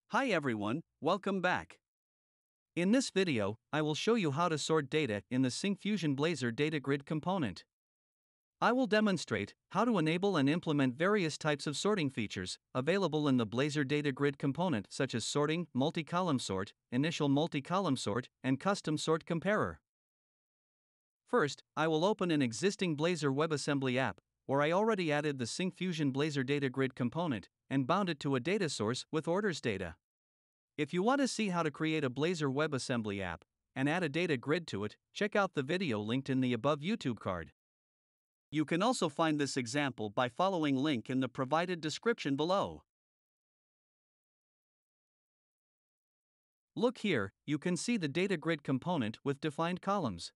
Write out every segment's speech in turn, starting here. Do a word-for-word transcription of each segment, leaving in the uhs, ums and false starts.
Hi everyone, welcome back. In this video, I will show you how to sort data in the Syncfusion Blazor DataGrid component. I will demonstrate how to enable and implement various types of sorting features available in the Blazor DataGrid component, such as sorting, multi-column sort, initial multi-column sort, and custom sort comparer. First, I will open an existing Blazor WebAssembly app, where I already added the Syncfusion Blazor DataGrid component and bound it to a data source with orders data. If you want to see how to create a Blazor WebAssembly app and add a data grid to it, check out the video linked in the above YouTube card. You can also find this example by following link in the provided description below. Look here, you can see the data grid component with defined columns.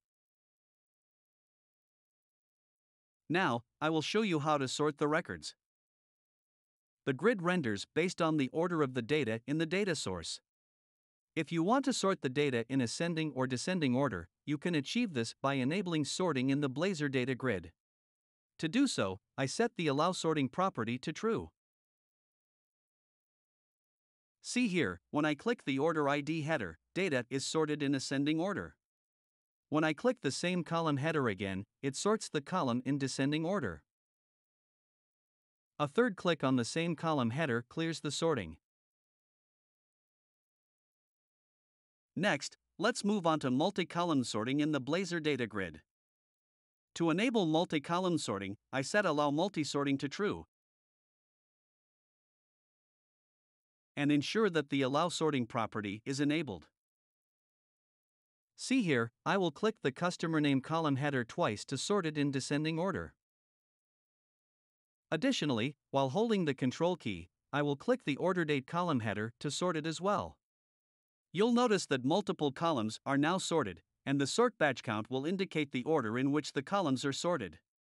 Now, I will show you how to sort the records. The grid renders based on the order of the data in the data source. If you want to sort the data in ascending or descending order, you can achieve this by enabling sorting in the Blazor Data Grid. To do so, I set the Allow Sorting property to True. See here, when I click the Order I D header, data is sorted in ascending order. When I click the same column header again, it sorts the column in descending order. A third click on the same column header clears the sorting. Next, let's move on to multi-column sorting in the Blazor Data Grid. To enable multi-column sorting, I set Allow Multi-Sorting to True and ensure that the Allow Sorting property is enabled. See here, I will click the customer name column header twice to sort it in descending order. Additionally, while holding the Control key, I will click the order date column header to sort it as well. You'll notice that multiple columns are now sorted, and the sort batch count will indicate the order in which the columns are sorted.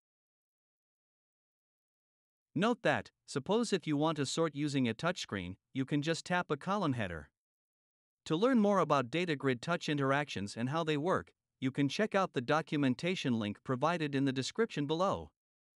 Note that, suppose if you want to sort using a touchscreen, you can just tap a column header. To learn more about DataGrid touch interactions and how they work, you can check out the documentation link provided in the description below.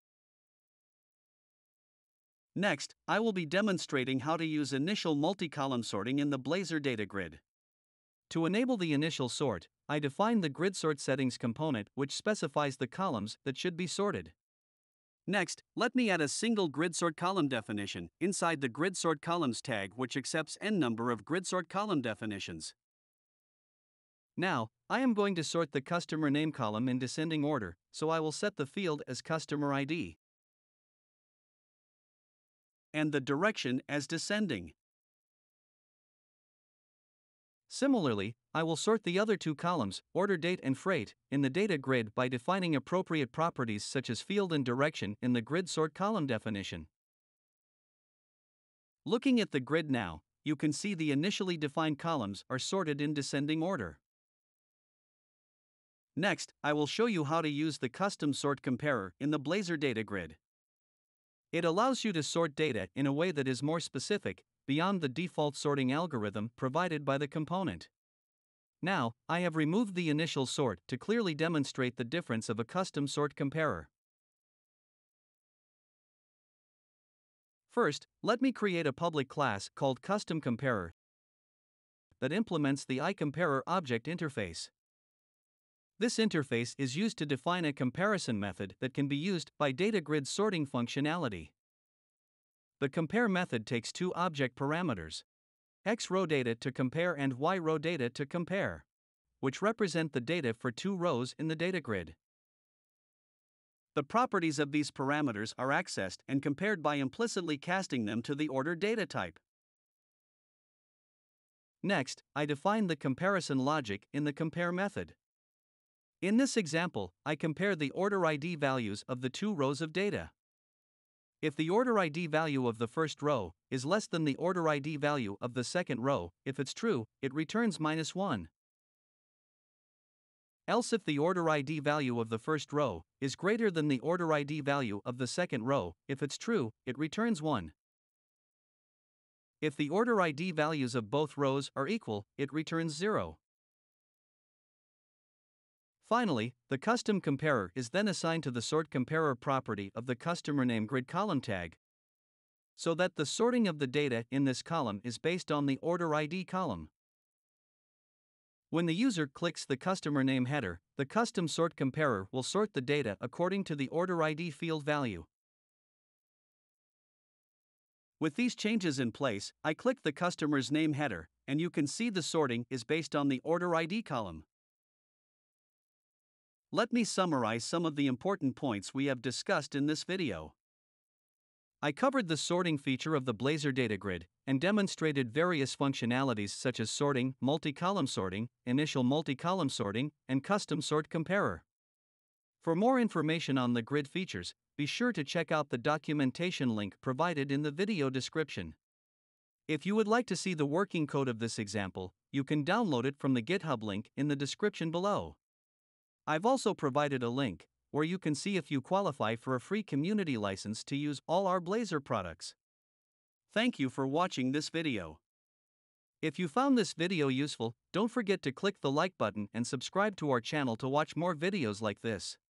Next, I will be demonstrating how to use initial multi-column sorting in the Blazor Data Grid. To enable the initial sort, I define the Grid Sort Settings component, which specifies the columns that should be sorted. Next, let me add a single grid sort column definition inside the Grid Sort Columns tag, which accepts n number of grid sort column definitions. Now, I am going to sort the customer name column in descending order, so I will set the field as customer I D and the direction as descending. Similarly, I will sort the other two columns, order date and freight, in the data grid by defining appropriate properties such as field and direction in the grid sort column definition. Looking at the grid now, you can see the initially defined columns are sorted in descending order. Next, I will show you how to use the custom sort comparer in the Blazor Data Grid. It allows you to sort data in a way that is more specific, beyond the default sorting algorithm provided by the component. Now, I have removed the initial sort to clearly demonstrate the difference of a custom sort comparer. First, let me create a public class called Custom Comparer that implements the iComparer object interface. This interface is used to define a comparison method that can be used by DataGrid sorting functionality. The compare method takes two object parameters, x row data to compare and y row data to compare, which represent the data for two rows in the data grid. The properties of these parameters are accessed and compared by implicitly casting them to the order data type. Next, I define the comparison logic in the compare method. In this example, I compare the order I D values of the two rows of data. If the order I D value of the first row is less than the order I D value of the second row, if it's true, it returns minus one. Else if the order I D value of the first row is greater than the order I D value of the second row, if it's true, it returns one. If the order I D values of both rows are equal, it returns zero. Finally, the custom comparer is then assigned to the sort comparer property of the customer name grid column tag, so that the sorting of the data in this column is based on the order I D column. When the user clicks the customer name header, the custom sort comparer will sort the data according to the order I D field value. With these changes in place, I click the customer's name header, and you can see the sorting is based on the order I D column. Let me summarize some of the important points we have discussed in this video. I covered the sorting feature of the Blazor Data Grid and demonstrated various functionalities such as sorting, multi-column sorting, initial multi-column sorting, and custom sort comparer. For more information on the grid features, be sure to check out the documentation link provided in the video description. If you would like to see the working code of this example, you can download it from the GitHub link in the description below. I've also provided a link where you can see if you qualify for a free community license to use all our Blazor products. Thank you for watching this video. If you found this video useful, don't forget to click the like button and subscribe to our channel to watch more videos like this.